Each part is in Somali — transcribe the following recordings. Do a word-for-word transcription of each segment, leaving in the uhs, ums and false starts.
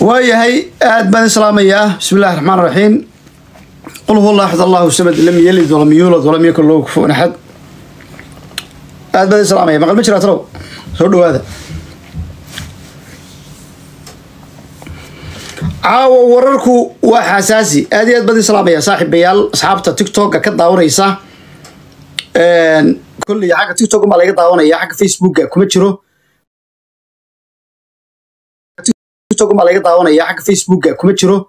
وياهي آد بني سلامية بسم الله الرحمن الرحيم. قل هو الله أحد الله الصمد لم يلد ولم يولد ولم يكن له كفوا أحد. آد بني سلامية ما قال مشرا ترو سودوا هذا عاو ورركو وحساسي آدي آد بني سلامية صاحب بيال أصحاب تيك توك كده وريسة كل حاجة تيك توك ما لقيت داونا يا حاجة فيسبوك كم تشرو تيك توك ما لقيت داونا يا حاجة فيسبوك كم تشرو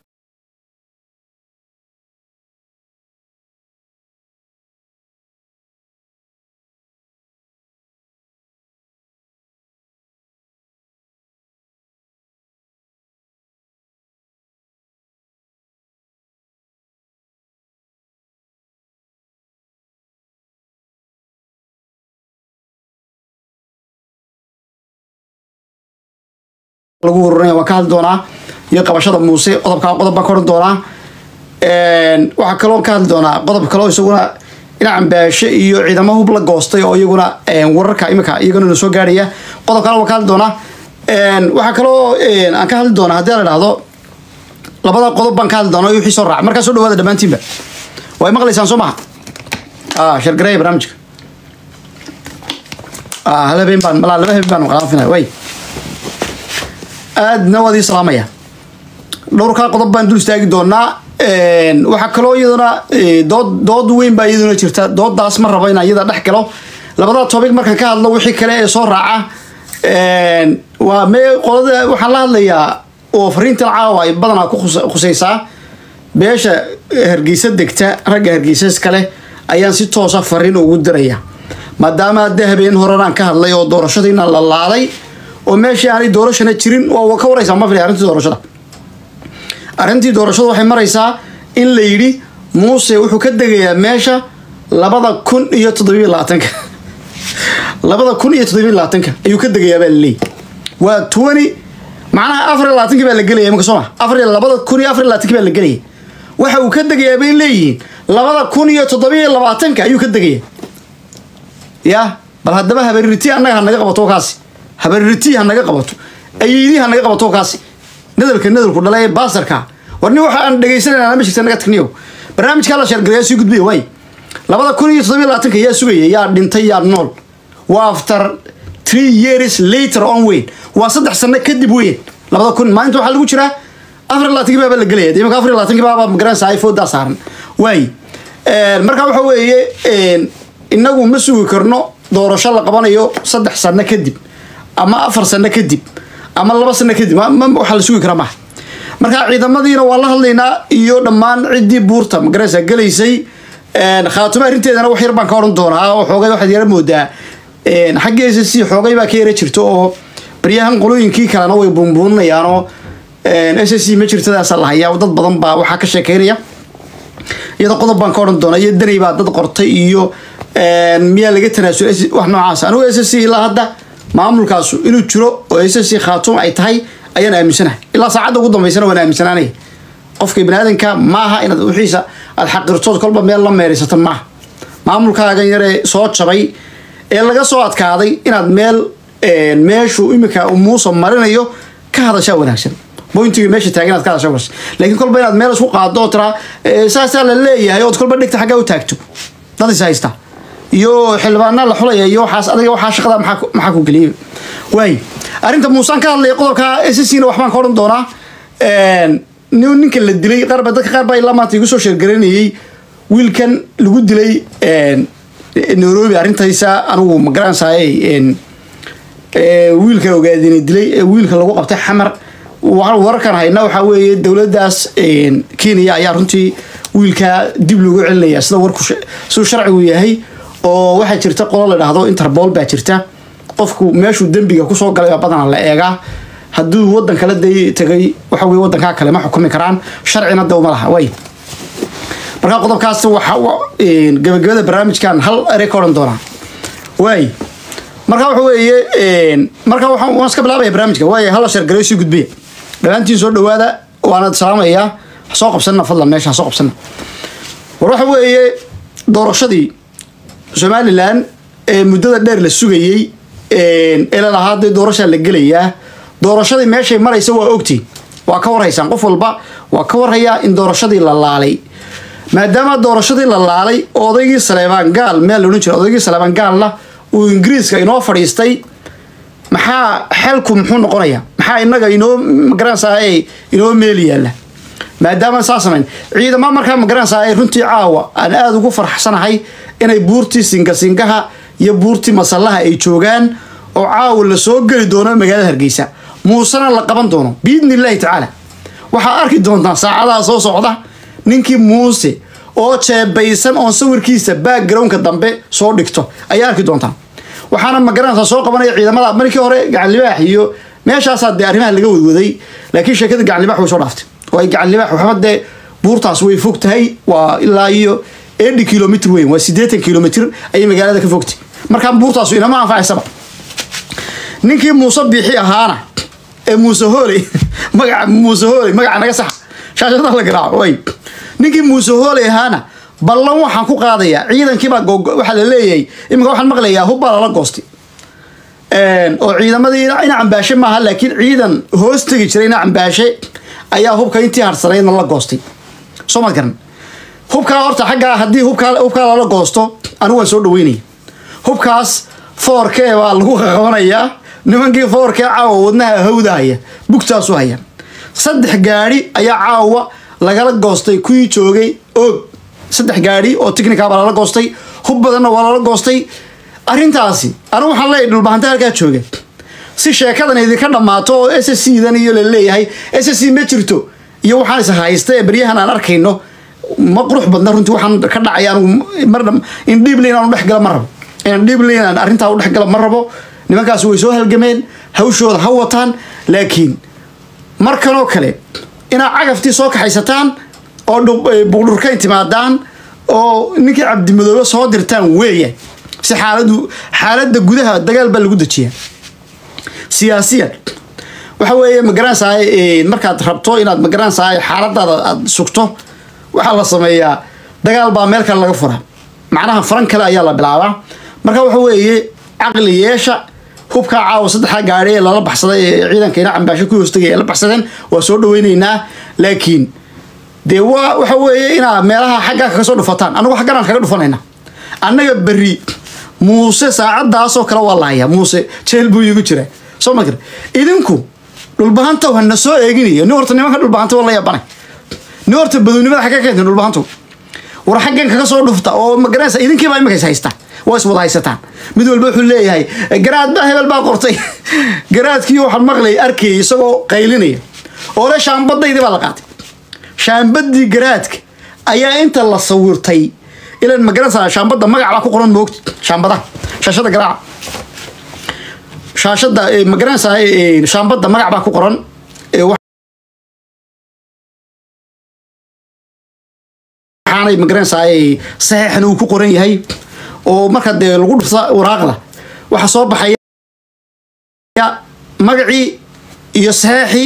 lagu ururinayo waa ka hadli doonaa iyo qabashada Muuse qodobka qodob baa koran doonaa een waxa kale oo ka hadli doonaa qodob kale oo isaguna inaan baashe iyo ciidamo hub la goostay oo iyaguna een wararka imika iyaguna soo gaaraya qodob kale oo ka hadli doonaa een waxa kale oo een aan ka hadli doonaa hadii la dhahdo labada qodob baan ka hadli doonaa wixii soo raac marka soo dhawaada dhamaantiinba way maqlaysaan Soomaa ah shargaray barnaamijka ah hala been baan malaa laba baan qalaafina way aad nawadii salaamaya dhowrka qodob baan dul istaagi doonaa een waxa kale oo iyaduna dood dood weyn baa iyaduna jirta doodaas ma rabo in iyada dhex galo labada topic markaan ka hadlo wixii kale ee soo raaca een waa mee qodada waxaan la hadlayaa oo fariinta caawa ay badanaa ku khusaysaa beesha Hargeysa degta ragga Hargeysa kale ayaan si toos ah fariin ugu diraya maadaama dahabeen horaan ka hadlay oo doorashadiina la laaday oo meeshii aanay doorashana jirin oo ka waraysan ma filayo arintii doorashada arintii doorashada waxay maraysaa in la yiri Muuse wuxuu ka degayaa meesha labada kun iyo toddoba iyo labaatan labada kun iyo toddoba iyo labaatan ayuu ka degayaa baa leey waa twenty macnaha afar iyo labaatan baa la galay imka Soomaa afar iyo labada kun iyo afar iyo labaatan baa la galay waxa uu ka degayaa bay leeyihiin labada kun iyo toddoba iyo labaatan ayuu ka degayaa ya bal hadaba habeertii annaga naga qabato kaasi habarriti hanaga qabato ayidii hanaga qabato kaasi nadalka nadalku dhalay baasarka warni waxa aan dhageysanaynaa ma jirta naga tagniyo barnaamijka la shargareeyo si gudbiyo way labada kun iyo toddoba iyo labaatan yaa sugayay yaa dhintay yaa nool waa after three years later on way waa saddex sano kadib way labada kun maanta waxa lagu jiraa afar iyo labaatan baa la galay imika afar iyo labaatan baa magaran saay fooda saaran way ee marka waxa weeye ee inagu ma sugi karno doorasho la qabanayo saddex sano kadib ama afar sano kadib ama laba sano kadib ma waxa la sugi karaa ma marka ciidamadiina waa la hadlaynaa iyo dhamaan cidii buurta magaraysa galeysay een khaatuma arinteedana wax yar baan ka oran doonaa oo xoogay waxa yar moodaa een xageesa si xoogay baa ka yara jirto oo bariyahan qolooyinkii kalena way buunbuunayaan oo een S S C ma jirtadaas la hayaa dad badan baa waxa ka sheekeynaya iyada qodob baan ka oran doonaa iyo danay baa dad qortay iyo een miya laga tanaasulay wax noocaas anigu S S C ilaa hadda maamulkaas inuu jiro oo S S C khaatum ay tahay ayaan aaminsanahay ilaa saacada ugu dambeysana waan aaminsanaanay qofka bini'aadanka maaha inaad wixiisa aad xaqirtood kolba meel la meerisato ma maamulkaaga yare soo jabay ee laga soo adkaaday inaad meel een meeshu imika uu Muuse marinayo ka hadasha wanaagsan bointiga meesha taagan aad ka hadasha wanaagsan laakiin kolba inaad meel isku qaado tira saasa la leeyahay oo kolba dhigta xagga u taagto dad is haysta iyo xilbaana la xulay iyo waxaas adiga waxa shaqada maxaa maxaa ku galiyay way arinta Muuse ka hadlay qodobka S S C na wax baan ka oran doonaa een ninka la dilay qarba dadka qaar baa ilaa maanta igu soo sheergareynayay wiilkan lagu dilay een Nairobi arintaysa anigu ma garanayay een ee wiilka ogaadinay dilay wiilka lagu qabtay xamar wararkan hayna waxa weeye dawladdaas een Kenya ayaa runtii wiilka dib loogu celinaya sida warku soo sharcigu yahay oo waxa jirta qolo la dhahdo Interpol baa jirta qofku meeshu dambiga ku soo galay badan la eega haduu wadan kala day tagay waxa weey wadanka kale ma xukumi karaan sharcina dawma laha way marka qodobkaas waxa een gabagabada barnaamijkan hal record doona way marka waxa weeye een marka waxaan waan iska bilaabay barnaamijka way hal shar gareeyay gudbiye dhawaantii soo dhawaada waana salaamaya soo qabsana fadlan meesha soo qabsana waxa weeye doorashadii Somaliland ee muddada dheer la sugayay ee ila lahaad doorasho la galayaa doorashadii meeshay maraysa waa ogtii waa ka warhaysaan qof walba waa ka warhayaa in doorashadii la laalay maadaama doorashadii la laalay odaygii Saleebaan Gaal meel loo jiro odaygii Saleebaan Gaalna uu Ingiriiska inoo fadhiistay maxaa xalku muxuu noqonayaa maxaa inaga inoo magaranaysaa inoo meel yaala maadaama saasamayn ciidamada markaa magaranaysaa runtii caawa aan aad ugu farxsanahay inay buurtii singa singaha iyo buurtii masallaha ay joogaan oo caawa la soo gali doono magaalada Hargeysa muusana la qaban doono biidnillaahi tacaala waxa arki doontaan saacadaha soo socda ninkii muuse oo jeebaysan oo sawirkiisa backgroundka dambe soo dhigto ayaa arki doontaan waxaana magaranaysaa soo qabanaya ciidamada markii hore gacan libaax iyo meeshaas aad arrimaha laga wadwaday laakiin sheekada gacan libaax way soo dhaaftay way gacan libaax waxa de buurtaas way fogtahay waa ilaa iyo eighty kilometer weyn waa siddeetan kilometer ay magaalada ka fogtay marka buurtaas ina ma anfacaysaba ninkii muuse bixi ahaana ee muuse hooley magaca muuse hooley magaca naga sax shaashada la garaaco way ninkii muuse hooley ahaana ballan waxaan ku qaadayaa ciidankii baa waxa la leeyahay imika waxaan maqlayaa hub baa la goostay een oo ciidamadii ina cambaashe maaha laakiin ciidan hoos tagi jiray ina cambaashe ayaa hubka intii harsanayna la goostay soo ma garan hubka horta xagga hadii hubka hubka la goosto anigu waan soo dhaweynay hubkaas four K waa lagu qabanayaa nimankii four K caawa wadnaha hawdaaya bugtaas u haya saddex gaari ayaa caawa lagala goostay kuwii joogay og saddex gaari oo technical baa la goostay hub badanna waa la goostay arintaasi anigu waxaan leeyahay dhulbaanta halka jooga si sheekadan idinka dhamaato oo S S C dan iyo la leeyahay S S C ma jirto iyo waxaan is haystay bariyahan aan arkayno ma qurux badna runtii waxaan ka dhacay anigu marna in deep lane aan dhex gala ma rabo in deep lane aan arinta u dhex gala ma rabo nimankaas way soo halgameen hawshooda ha wataan laakiin markan oo kale ina cagaftii soo kaxaysataan oo buqdurka intimaadaan oo ninkii Cabdi Madoobe soo dirtaan weeye si xaaladu xaaladda gudaha dagaal baa lagu dajiyaa siyaasiyan waxa weeye magaranaysaa markaad rabto inaad magaranaysaa xaaladaada aad sugto waxa la sameeyaa dagaal baa meel kale laga furaa macnaha faran kale ayaa la bilaabaa marka waxa weeye aqli yeesha hubka caawa saddex gaari la baxsaday ciidanka ina cambaasho ku hoostagay la baxsadeen waa soo dhaweynaynaa laakiin de waxa weeye ina meelaha xagga ka soo dhufataan anigu xaggan kaga dhufanayna annaga bari muuse saacadaas oo kala walaaya muuse jeel buu igu jiray soo ma gar idinku dhulbaanta waxna soo eeginayo ni horta nimanka dhulbaanta wala yaabana ni horta badunimada xagga ka keenay dhulbaanta war xaggan kaga soo dhufta oo magaranaysa idinkii baa imika haysta waa is wada haysataan mid walba wuxuu leeyahay garaad baa hebel baa qortay garaadkii waxaan maqlay arkay isagoo qaylinaya oo la shaambadayda baa la qaatay shaambadii garaadka ayaa inta la sawirtay إلى المجرسة شامبدا مجا على كوكرون موقت شامبدا شاشة جراعة شاشة مجرسة شامبدا مجا على كوكرون حاني مجرسة صحيح إنه كوكرون هاي ومركز الغرب وراغلة وحصاب حياة مجعي يصحي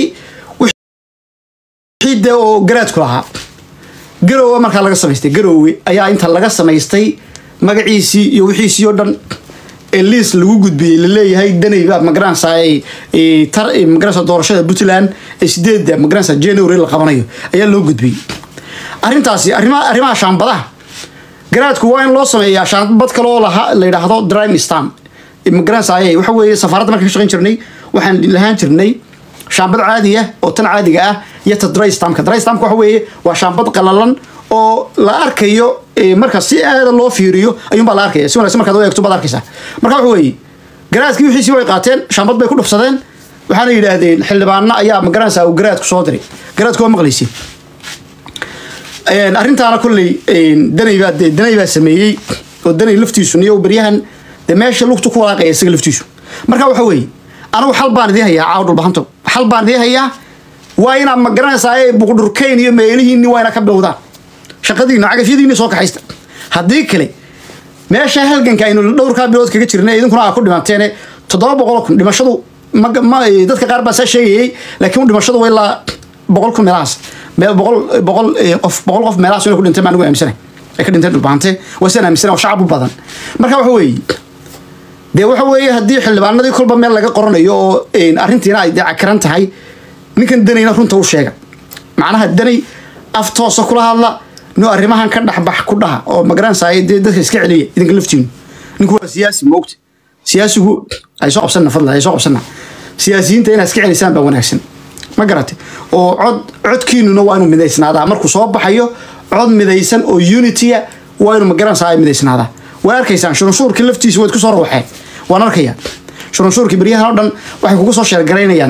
وحيد وجرات كلها garowe marka laga sameystay garowe ayaa inta laga sameystay magaciisi iyo wixiisi oo dhan eliis lagu gudbiyay la leeyahay danayba magransa ay tar magransa doorashada Puntland ee sideed magransa January la qabanayo ayaa loo gudbiyay arintaasi arrimaha arrimaha shaambadaha garaadku waa in loo sameeyaa shaambad kale oo la yiraahdo dry stamp magransa ay waxa weeye safaaradda marka ka shaqeyn jirnay waxaan lahaan jirnay shaambad caadi ah oo tan caadiga ah yata dry stamp ka dry stamp waxa weeye waa shaambad qalalan oo la arkayo marka si aad loo fiiriyo ayuun baa la arkaya si wanaagsan marka aad eegto baad arkaysaa marka waxa weeye garaadkii wixiisi way qaateen shaambad bay ku dhufsadeen waxaana yiraahdeen xildhibaanna ayaa magaranaysa uu garaadku soo diray garaadku waa maqlaysi een arintaana kulli danay baa danay baa sameeyay oo danay laftiisu niyo bariyahan de meesha lugtu ku walaaqay isaga laftiisu marka waxa weeye anigu xal baan idin hayaa caawd dhulbahanto xal baan idin hayaa waa ina magaranaysaa ay buqdurkeen iyo meelihiin waa ina ka bilowdaan shaqadiina cagafyadiina soo kaxaysta hadii kale meesha halganka aynu dhowrka bilood kaga jirnay idinkuna ku dhimanteen toddoba boqol kun dhimashadu ma dadka qaar baa sheegayay laakiin dhimashadu way la boqol kun meelaas meel boqol boqol qof boqol qof meelaas inay ku dhinteen ma anigu aaminsanay ay ka dhinteen dhulbaante waa sida aaminsanay oo shacab u badan marka waxa weeye de waxa weeye hadii xildhibaanadii kulba meel laga qoranayo oo arintiina ay daacaran tahay ninkan danayna runta u sheega macnaha danay aftoosa kula hadla no arrimahan ka dhaxbax ku dhaha oo magaranayay dadka iska celiya idinka laftiin ninku waa siyaasi moogta siyaasigu ay soo qabsan fadlan ay soo qabsan siyaasiyiinta inay iska celisaan baa wanaagsan ma garatay oo cod codkiinuna waa inuu midaysnaada markuu soo baxayo cod midaysan oo unity waa inuu magaranayay midaysnaada waa arkaysaan shuruurka laftiisa way ku soo ruuxeen waan arkaya shuruurka bariyaha oo dhan waxay kugu soo sheergareynayaan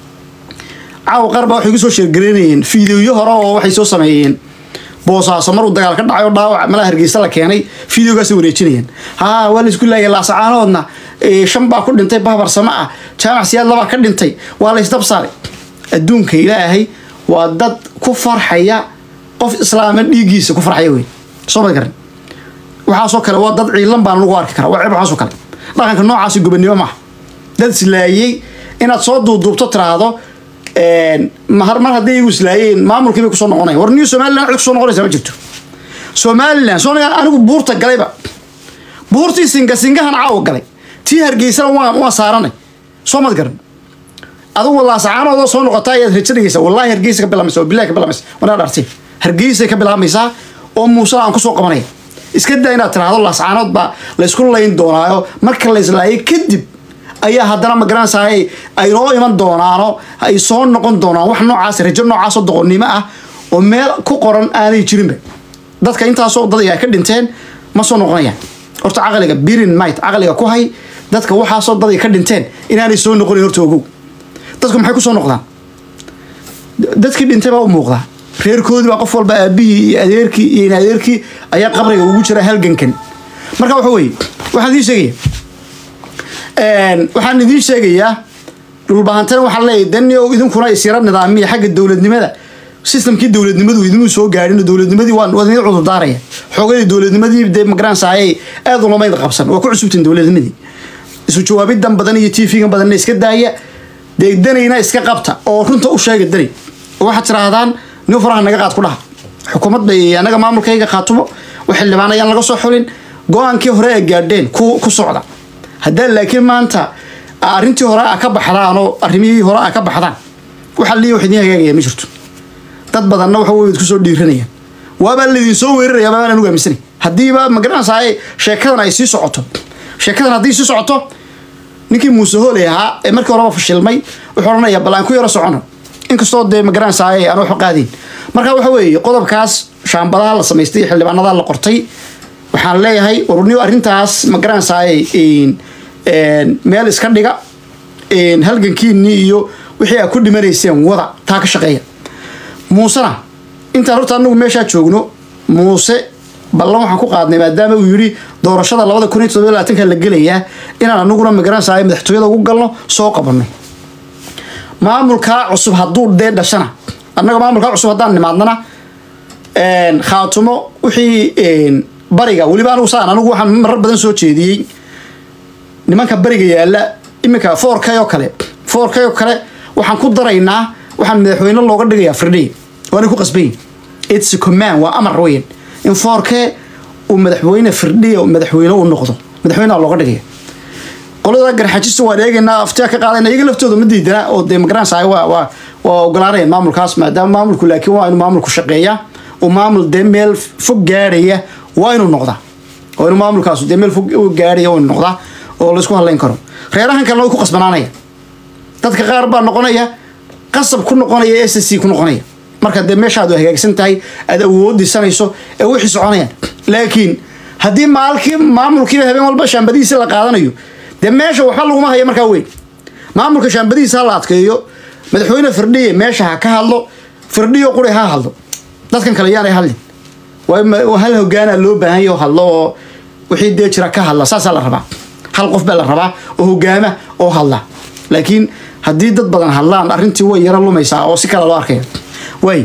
caaw qarba waxay ku soo sheergareynayeen fiidiyo hore oo waxay soo sameeyeen boosaaso maruu dagaal ka dhacayo dhaawac mala Hargeysa la keenay fiidiyogaas wareejinayeen ha waa la isku leeyahay laasacaanoodna shan baa ku dhintay baabar sama ah jaamac siyaad laba ka dhintay waa la isdab saaray adduunka ilaahay waa dad ku farxaya qof islaaman dhiigiisa ku farxaya weey soo ma garan waxa soo kale waa dad ciilan baan lagu arki karaa waa ceeb waxa soo kale dhaqanka noocaas gobonimo ma dad islaayay inaad soo duuduubto tiraado een mar mar hadii uu islaayeen maamulkii bay ku soo noqonay war New Somaliland ku soo noqonaysa ma jirto Somaliland soo anigu buurta galayba buurtii singa singahan caaw galay tii Hargeysa waa waa saaranay soo ma garan adu wallahi sacaanooda soo noqotay aad rajadaysa wallahi Hargeysa ka bilaabmaysa billahi ka bilaabmaysa wana dhartay Hargeysa ka bilaabmaysa oo Muuse aan ku soo qabanay iska daa inaad tiraahdo la sacaanood ba la isku leeyin doonaayo marka la islaayay kadib ayaa haddana ma garanaysaa ay noo iman doonaano ay soo noqon doonaan wax noocaas rajo noocaas oo doqonnimo ah oo meel ku qoran aanay jirin dadka intaas oo dad ay ka dhinteen ma soo noqonayaan horta aqliga birin might aqliga ku hay dadka waxa soo dad ay ka dhinteen inaanay soo noqon horta ogow dadku maxay ku soo noqdaan dadkii dhintay baa u muuqda reerkoodii baa qof walba aabihii iyo adeerkii iyo adeerkii ayaa qabriga ugu jira halgankan marka waxa weey waxaan idin sheegay een waxaan idin sheegayaa dhulbaahantana waxa la leeyahay daniyo idinkuna isira nidaamiya xagga dawladnimada systemkii dawladnimadu idinku soo gaadhin dawladnimadii waan wadani cudur daaraya xoogay dawladnimadii de magran saayay aad u lamayd qabsan oo ku cusubtin dawladnimadii isu jawaabidan badan iyo T V-ga badan iska daaya deegdanayna iska qabta oo runta u sheegay dani waxa tiraahdaan nin faraha naga qaad ku dhaha xukuumad bay anaga maamulkayga qaatumo waxa libaanayaan laga soo xulin go'aankii hore ay gaadheen ku ku socda haddii laakiin maanta arintii hore ka baxdaan oo arimihii hore ka baxdaan waxa liyo waxdii hagaagaya ma jirto dad badanna waxa way ku soo dhiiranayaan waaba la idin soo weeraraya baan anigu aaminsanay hadiiba ma garanaysaa sheekadan ay sii socoto sheekadan hadii sii socoto ninkii Muuse Hooley ahaa ee markii hore fashilmay wuxuu oranayaa balaan ku yara socono inkastoo de ma garanaysaa aan wax qaadin marka waxa weeye qodobkaas shaambadaha la sameystay xildhibaanada la qortay waxaan leeyahay ururniyo arintaas ma garanaysaa in een meel iska dhiga in halgankiini iyo wixii ay ku dhimareyseen wada taa ka shaqeeya Muusena inta horta anagu meesha joogno Muuse ballan waxaan ku qaadnay maadaama uu yiri doorashada laba kun iyo toddoba iyo labaatan ka la gelayaa inaan anaguna ma garanaysaa madaxtooyada ugu galno soo qabanno maamulka cusub haduu dee dhashana annaga maamulka cusub hadaan nimaadnana een khaatumo wixii een bariga waliba anigu saan anigu waxaan marar badan soo jeediyay nimanka bariga yaala imika four K oo kale four K oo kale waxaan ku daraynaa waxaan madaxweyne looga dhigayaa Friday waana ku qasbay it's a command waa amar weyn in four K uu madaxweyne Friday oo madaxweyne uu noqdo madaxweyne looga dhigayaa qolada garxajista waa eeganaa aftaa ka qaadana iyaga laftooda ma diidana oo demokrasi ay waa waa waa ogolaanayeen maamulkaas maadaama maamulku laakiin waa inuu maamulku shaqeeya oo maamul demel fog gaaraya waa inuu noqdaa oo inuu maamulkaas demel fog gaaraya oo noqdaa oo la isku haleyn karo reerahan kale way ku qasbanaanaya dadka qaar baa noqonaya qasab ku noqonaya S S C ku noqonaya marka de meeshaadu hagaagsan tahay aad awood dhisanayso ee wixii soconayaan laakiin hadii maalkii maamulkii habeen walba shaambadiisa la qaadanayo de meesha waxa lagu ma hayo marka weyn maamulka shaambadiisa la adkeeyo madaxweyne Firdhiye meesha ha ka hadlo Firdhiye qori ha hadlo dadkan kale yaan ay hadlin waa hal hogaana loo baahan yahay hadlo wixii de jira ka hadla saas la rabaa hal qof baa la rabaa oo hogaama oo hadla laakiin hadii dad badan hadlaan arintii way yara lumaysaa oo si kala loo arkay way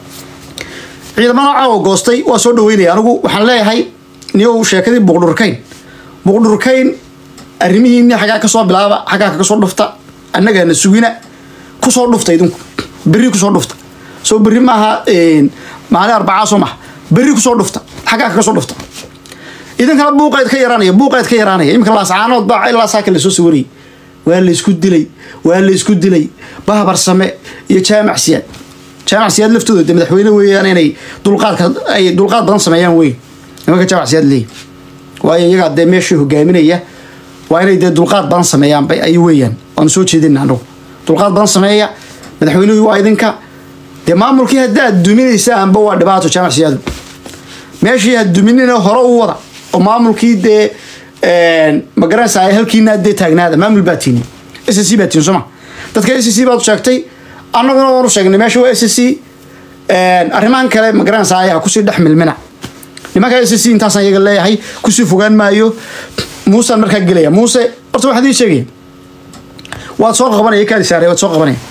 ciidamada caaw goostay waa soo dhaweynay anigu waxaan leeyahay niyo sheekadii Boqdurkayn Boqdurkayn arrimihiina xagaa ka soo bilaaba xagaa ka soo dhufta annaga na sugina ku soo dhufta idinku bari ku soo dhufta soo bari maaha een maalin arbaca soo ma bari ku soo dhufta xagaa ka soo dhufta idan kala buuqayd ka yaraanaya buuqayd ka yaraanaya imka la saanood baa ilaa saaka la soo sawiriyay ولا يسكت دلي ولا يسكت دلي بهبر سماء يجامع سياد جامع سياد لفتو ده مدحوينه ويا أنا يعني دلقات أي دلقات بنص ميان وين ما كجامع سياد لي وأي يقعد ده ماشي هو جايمينية وأنا ده دلقات بنص ميان بي أي وين ونسوي شيء دينا عنه دلقات بنص ميان مدحوينه هو أيضا كا ده ما ملكي هدا الدومين يسام بوا دبعته جامع سياد ماشي الدومين هراء وضع وما ملكي ده مقرن ساي هلكينا دي تاغناده maamul baatini S C baatin soma dadka S C baad sheegtay annaguna waanu sheegnay meesha waa S C een arimaan kale maqran saay ku sii dhaxmilmina nimanka S C intaasan iyaga leeyahay ku sii fogaan maayo Muuse marka galaya Muuse horta waxa ii sheegay waad soo qabanay ka saaray waad soo qabanay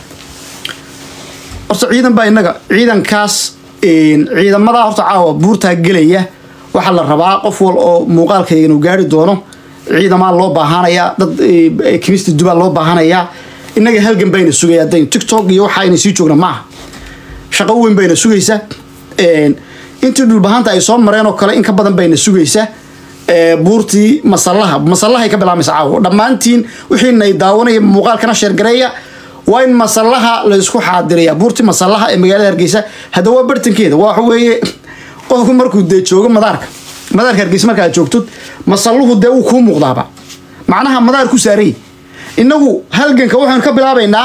horta ciidan baa inaga ciidankaas een ciidamada horta caawa buurta galaya waxa la rabaa qof wal oo muuqaalkayga inuu gaari doono ciidama loo baahanaya dad kimista duba loo baahanaya inaga halgan bayna sugaya day TikTok iyo waxa ay sii joogna ma shaqo weyn bayna sugaysa een intii dul baahanta ay soo mareen oo kale in ka badan bayna sugaysa ee buurtii masallaha masallaha ay ka bilaabmaysa caawo dhamaantiin wixii ay daawanayeen muuqaalkana share gareeya waa in masallaha la isku xaadiriya buurtii masallaha ee magaalada Hargeysa hada waa bartankeeda waxa weeye qofku markuu de joogo madaarka madaarka Hargeysa marka aad joogtid masalluhu de uu ku muuqdaaba macnaha madaar ku saaray inagu halganka waxaan ka bilaabaynaa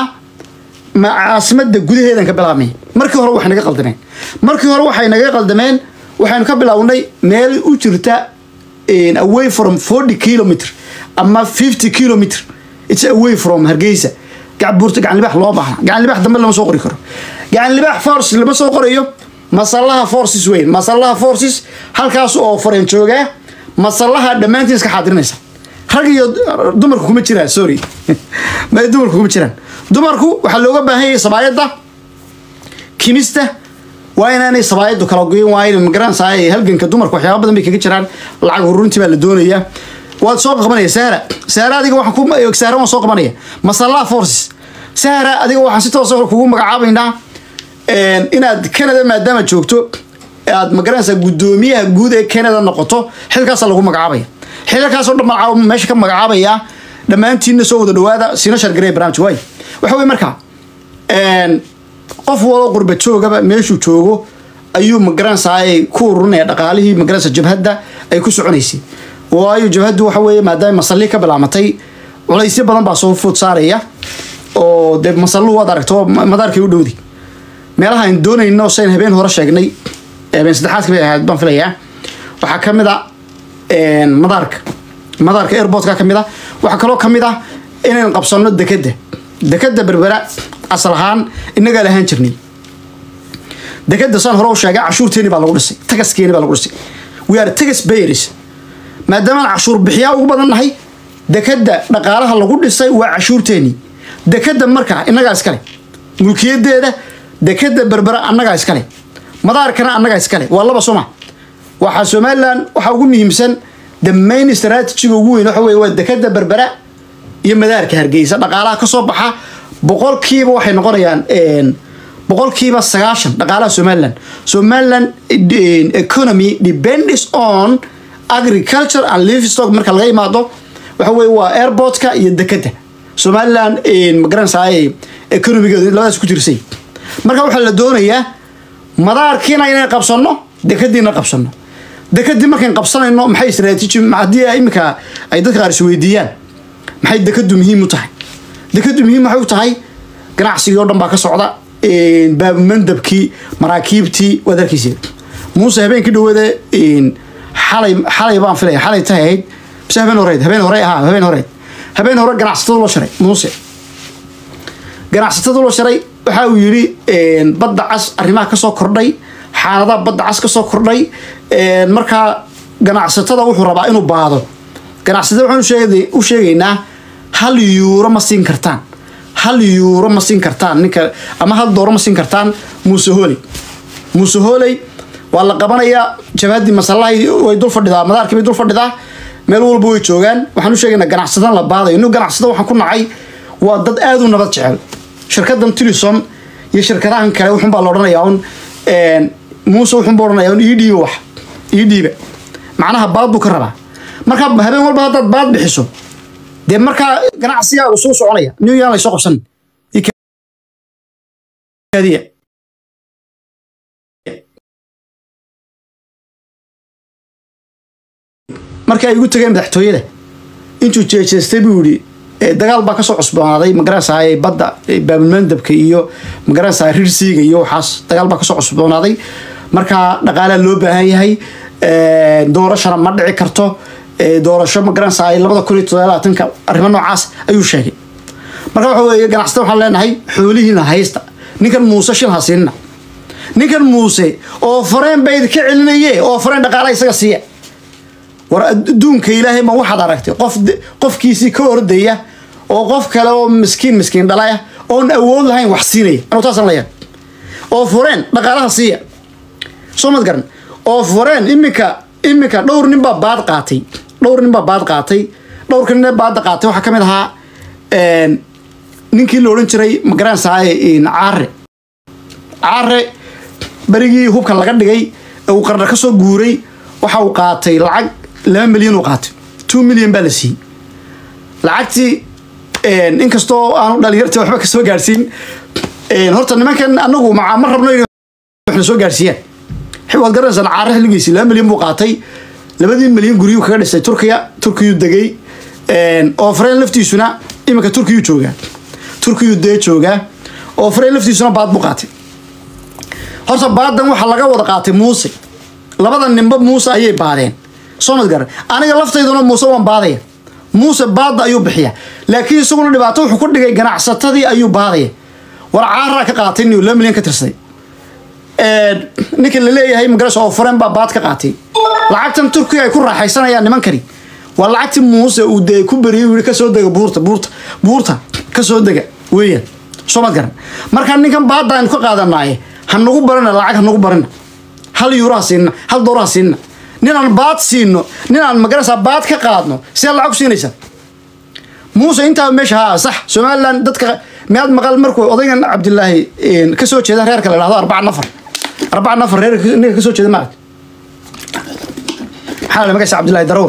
caasimada gudaheedan ka bilaabnay markii hore wax naga qaldameen markii hore waxay naga qaldameen waxaan ka bilaawnay meel u jirta in away from forty kilometers ama fifty kilometers it's away from Hargeysa gacburta gacan libax loo baahan gacan libax dambe lama soo qori karo gacan libax force lama soo qoriyo masallaha forces weyn masallaha forces halkaas oo fareen jooga masallaha dhamaantiin iska xaadirinaysa rag iyo dumarku kuma jiraan sorry ma dumarku kuma jiraan dumarku waxa looga baahan yahay sabaayada kimista waa inaanay sabaayadu kala goyn waa in migrant saay halganka dumarku waxyaabo badan bay kaga jiraan lacag runtii baa la doonayaa waad soo qabanaya saara saara adiga waxa ku saara waan soo qabanaya masallaha forces saara adiga waxa si toos ah kugu magacaabaynaa inaad Canada maadaama joogto aad magaranaysa gudoomiyaha guud ee Canada noqoto xilkaas lagu magacaabay xilkaas oo dhammaan meesha ka magacaabaya dhamaantiin soo wada dhawaada sina shargaray branch way waxa way marka een qof wada qurba joogaba meeshu joogo ayuu magaranaysa ay ku runay dhaqaalihii magaranaysa jabhadda ay ku soconaysay waayo jabhaddu waxa way maadaama masalli ka bilaamatay culays badan baa soo food saaraya oo de masallu wada aragto madaarkii u dhowdi meelaha aan doonayno seen habeen hore sheegnay habeen saddexaad ka ahayd baan filayaa waxa kamid ah een madaarka madaarka airportka kamid ah waxa kale oo kamid ah inaan qabsano dekada dekada berbera asal ahaan inaga lahaan jirnay dekada san hore u sheegay cashuurteeni baa lagu dhisay tagaskeeni baa lagu dhisay we are tax payers maadaama cashuur bixiyaa ugu badan nahay dekada dhaqaalaha lagu dhisay waa cashuurteeni dekada marka inaga iskale mulkiyadeeda dekada berbera annaga iskale madaarkana annaga iskale waa laba Soomaa waxa Somaliland waxa ugu muhiimsan the main strategy ugu weyn waxa weeye waa dekada berbera iyo madaarka Hargeysa dhaqaalaha ka soo baxa boqolkiiba waxay noqonayaan een boqolkiiba sagaashan dhaqaalaha Somaliland Somaliland economy depends on agriculture and livestock marka laga yimaado waxa weeye waa airportka iyo dekada Somaliland in magaranayay economiga labadaas ku jirsay marka waxa la doonayaa madaarkiina inay qabsano dekadiina qabsano dekadii markaan qabsanayno maxay strategy hadii ay imika ay dadka qaar isweydiiyaan maxay dekadu muhiim u tahay dekadu muhiim waxay u tahay ganacsiga oo dhan baa ka socda in baab mandabkii maraakiibtii wadarkiisa Muuse habeenkii dhawaada in xalay xalay baan filay xalay tahay bas habeen hore habeen hore ah habeen hore habeen hore ganacsatada loo sharay Muuse ganacsatada loo sharay waxa uu yiri een badda cas arrimaha ka soo kordhay xaalada badda cas ka soo kordhay een marka ganacsatada wuxuu rabaa inuu baado ganacsatada wuxuu sheegay u sheegaynaa hal euro ma siin kartaan hal euro ma siin kartaan ninka ama hal dollar ma siin kartaan Muuse Hooley Muuse Hooley waa la qabanayaa jabhadii masallaha way dul fadhidaa madaarkii dul fadhidaa meel walba way joogaan waxaan u sheegaynaa ganacsatada la baadayo inuu ganacsado waxaan ku nacay waa dad aad u nabad jecel shirkadan Tilsom iyo shirkadahan kale wuxuu baa la oranayaa un een Muuse wuxuu baa oranayaa un E D wax E D macnaha baad buu ka rabaa marka habeen walba dad baad bixiso dee markaa ganacsigaa uu soo soconaya new yaan laysoo qabsan markii ay ugu tageen madaxtooyada intuu jeejeestay buu yidhi dagaal baa kasoo cusboonaaday magaranaysaa badda baabulmandabka iyo magaranaysaa rirsiiga iyo waxaas dagaal baa kasoo cusboonaaday markaa dhaqaalaa loo baahan yahay doorashana ma dhici karto doorasho magaranaysaa labada kun iyo toddobaatanka arrimo noocaas ayuu sheegay marka waxa weeye ganacsata waxaan leenahay xoolihiina haysta ninkan muuse shil ha siinna ninkan muuse oo fareen bay ka celinaye oo fareen dhaqaala isaga siiya war adduunka ilaahay ma waxaad aragtay qof qofkiisii ka ordaya oo qof kale oo miskiin miskiin dhalaya oon awood lahayn wax siinaya anuu taasan layahay oo fareen dhaqaalaha siiya soo mad garan oo fareen iminka iminka dhowr nin baa baad qaatay dhowr nin baa baad qaatay dhowrka nin baad qaatay waxaa ka mid ahaa ninkii la odhan jiray magaranaysaa caare caare berigii hubka laga dhigay uu qarna ka soo guuray waxa uu qaatay lacag laba milyan uu qaatay two million baa la siiyey lacagtii inkastoo aanu dhalinyartii waxba ka soo gaarsiin horta nimankan anagu ma rabno inay waxna soo gaarsiiyaan waad garanaysaa caare xilligiisii laba milyan buu qaatay labadii milyan guriyuu kaga dhisay turkiya turkiyuu degay oo fareen laftiisuna iminka turkiyuu joogaa turkiyuu dee joogaa oo fareen laftiisuna baad buu qaatay horta baadan waxaa laga wada qaatay muuse labada ninba muuse ayay baadeen soo mad garan aniga laftayduna muuse waan baadaya muuse baadda ayuu bixiya laakiin isaguna dhibaato wuxuu ku dhigay ganacsatadii ayuu baadaya war caaraa ka qaatay niyo laba milyan ka tirsaday ninka la leeyahay magaras oo fareen baa baad ka qaatay lacagtan turkiga ay ku raaxaysanayaan nimankani waa lacagtii muuse uu dee ku beriyay wili kasoo dega buurta buurta buurta kasoo dega weeyaan soo mad garan markaa ninkan baadda aynu ka qaadanaaye ha nagu barina lacag ha nagu barina hal yuuro ha siinna hal doolar ha siinna ninaan baad siino ninaan magaraysaa baad ka qaadno sidee lacag ku siinaysaa muuse intaa meesha haa sax somaliland dadka miyaad maqal markuu odaygan cabdilaahi ka soo jeeda reerka la dhahdo arbaca nafar arbaca nafar reer ninka ka soo jeeda maaragta maxaa la magacisa cabdilaahi darawal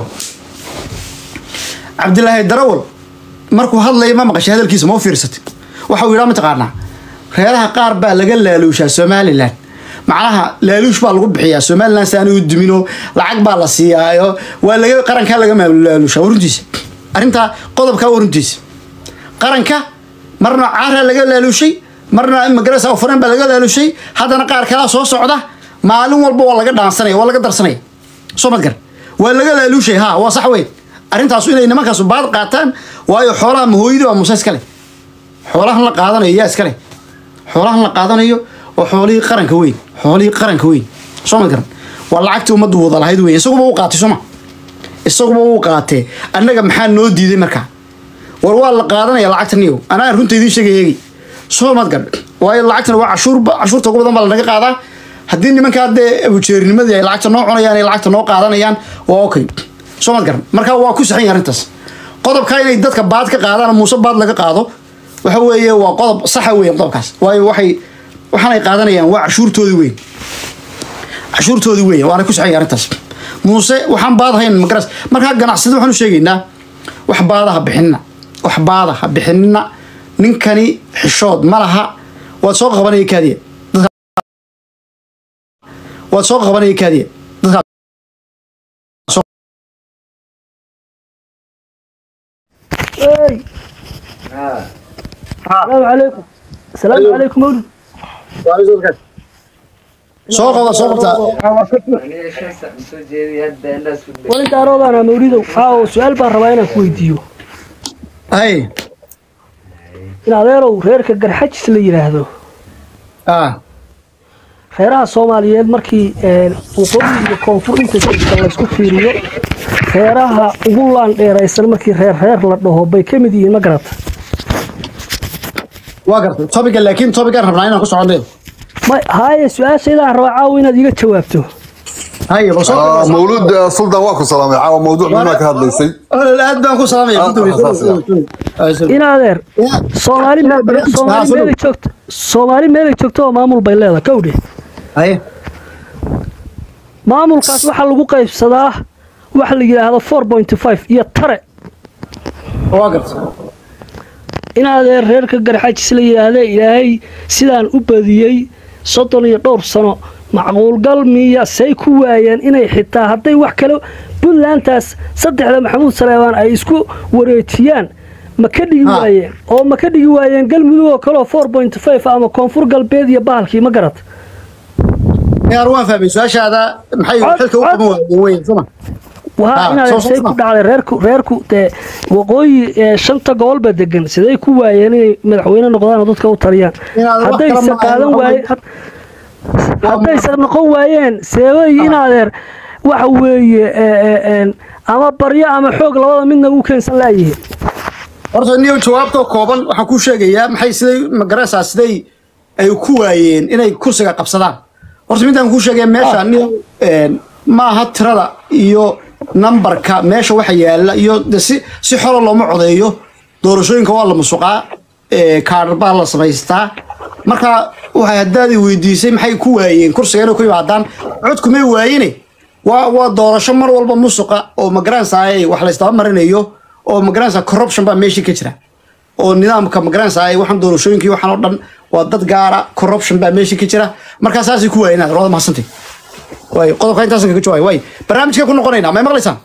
cabdilaahi darawal markuu hadlaya ma maqashay hadalkiisa ma u fiirsatay waxa uu yidhaa mataqaanaa reeraha qaar baa laga laaluushaa somaliland macnaha laaluush baa lagu bixiyaa somaliland si aan u dumino lacag baa la siiyaayo waa laga qarankaa laga laaluushaa waruntiisa arrintaa qodobkaa waruntiisa qaranka marna caara laga laaluushay marna magarasa oo fareen baa laga laaluushay haddana qaar kalaa soo socda maalin walba waa laga dhaansanaya waa laga darsanaya soo mad gar waa laga laaluushay haa waa sax weyn arrintaasu inay nimankaasu baad qaataan waayo xoolaha mahooyida waa muuse iskale xoolahan la qaadanayo yaa iskale xoolahan la qaadanayo oo xoolihii qaranka weyn xoolihii qaranka weyn soo ma garan waa lacagtii ummaddu wada lahayd weyn isaguba uu qaatay sooma isaguba uu qaatay annaga maxaa noo diiday markaa war waa la qaadanaya lacagta niyow anaa runta idiin sheegay eegi soo mad garan waayo lacagtana waa cashuur cashuurta ugu badan baa lanaga qaadaa haddii nimanka haddee abujeerinimadii ay lacagta noo cunayaan ay lacagta noo qaadanayaan waa okay soo mad garan markaa waa ku saxan yahay arrintaas qodobkaa inay dadka baad ka qaadaan muuse baad laga qaado waxa weeye waa qodob saxa weeyaan qodobkaas waayo waxay waxaanay qaadanayaan waa cashuurtoodii weyn cashuurtoodii weyn waana ku saxay arrintaas muuse waxaan baadahayn magaras markaa ganacsada waxaan u sheegaynaa wax baadaha bixinna wax baadaha bixinna ninkani xishood ma laha waad soo qabanaya kaadiya waad soo qabanaya kaadiya السلام عليكم السلام عليكم مولد سوق هذا سوق تا وانت أراد أنا مولده أو سؤال بربعين كويديو أي إن هذا غيرك الجرحج سليل هذا آه خيرها الصوماليين مركي وقوم الكونفور أنت تقول سكوت فيريو خيرها أقولان رئيس المركي خير خير لأنه بيكمدي مقرط واقرت طبقا لكن طبقا ربنا هنا كسر عندنا ما هاي السؤال سيدا رواعة وين هذيك جوابته هاي بس آه مولود سلطان واكو سلامي عاو موضوع منك هذا ليسي لا أدنى كو سلامي إن هذا صومالي ما صومالي ما بيشوفت صومالي ما بيشوفته معمول بيلاده كودي هاي معمول كاس وحل وقيف صداه وحل هذا four point five يترى واقف إن هذا الرير كجرحات سلية هذا إلهي سيدان أبديي صدني دور سنة معقول قلمي سيكو ويان إني حتى هدي وحكلو بلانتاس صدق على محمود سليمان أي إسكو وريتيان ما كدي ويان أو ما كدي ويان قلمي هو كله أربعة فاصلة خمسة أما كونفور قلبي يا بالكي ما قرت يا روان فهمي سؤال هذا محي حلك وقبوا وين سمع وها إن سيكو على ريركو ريركو ت وقوي شنطة قول بدقن سيكو ويان مدحوين النقدان ضدك وطريان هدي سقالن ويان hadday sar noqon waayeen seebay in adeer waxa weeye ee ama baryo ama xoog labada midna uu keensan laayihiin horta niyo jawaabta kooban waxaan ku sheegayaa maxay siday magarasa siday ay ku waayeen inay kursiga qabsadaan horta midaan ku sheegay meesha niyo ma aha tirada iyo numberka meesha waxa yaala iyo si si xoro looma codeeyo doorashooyinka waa la musuqaa ee kaar baa la samaystaa marka waxay hadaadi weydiisay maxay ku waayeen kursiga inay ku yimaadaan codku may waayeen waa waa doorasho mar walba musuqa oo magaransa ay wax la istaa marinayo oo magaransa corruption ba meeshii ka jira oo nidaamka magaransa ay waxan doorashooyinkii waxan oo dhan waa dad gaara corruption ba meeshii ka jira marka saasi ku waayeen rood ma xasantay way qodobka intaas ka jawaay way barnaamijka ku noqonayna ma maqlaysan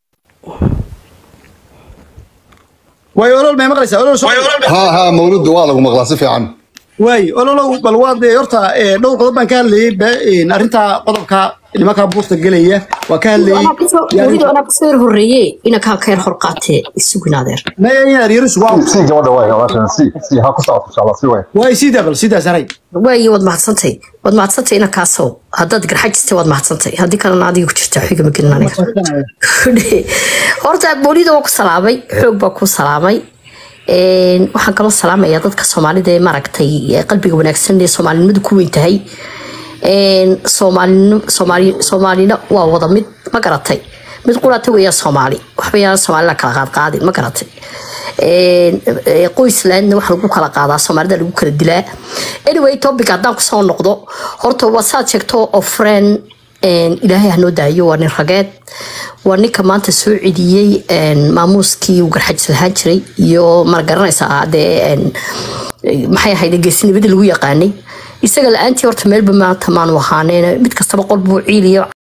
way olol ma maqlaysan olol ها ها مولود والله مغلاسي في عن واي olol bal waad horta ee dhowr qodob baan ka hadlayay arinta qodobka nimanka buurta galaya waa ka hadlayay yaa ana ku soo horreeyay ina ka keen horqaatay isugnaadeer ma yar yar waa سي جوده واي عشان سي سي ها كسر ان شاء الله سي واي way sida bal sida saray way wad mahadsantay wad mahadsantay ina ka soo hadad garxajistay wad mahadsantay hadii kalena adiga ku jirta xiga ma gelinaanay horta booliida waa ku salaamay xoog baa ku salaamay een waxaan kala salaamayaa dadka Soomaalida ee maragtay qalbiga wanaagsan ee Soomaalinimadu ku weyn tahay een Soomaalina Soomaali Soomaalina waa wada mid ma garatay mid quraata weeyaa Soomaali waxba yaa Soomaalina kala qaad qaadin ma garatay een qoysland waxa lagu kala qaadaa Soomaalida lagu kala dilaa anyway topic haddaan ku soo noqdo horta wasaad sheegto oo friend een ilaahay hanoo daayo waa nin rageed waa ninka maanta soo cidiyay een maamuuskii uu garxaj lahaan jiray iyo mar garanaysa aadee een maxay ahayd geesinimada lagu yaqaanay isaga la'aantii horta meelba maanta maan waxaaneen mid kastaba qolbu ciiliyo